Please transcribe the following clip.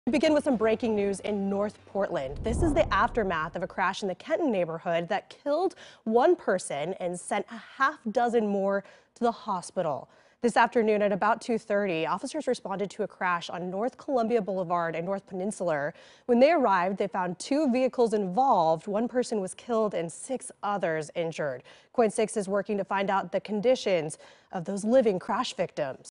We begin with some breaking news in North Portland. This is the aftermath of a crash in the Kenton neighborhood that killed one person and sent a half dozen more to the hospital. This afternoon at about 2:30, officers responded to a crash on North Columbia Boulevard and North Peninsular. When they arrived, they found two vehicles involved. One person was killed and 6 others injured. KOIN 6 is working to find out the conditions of those living crash victims.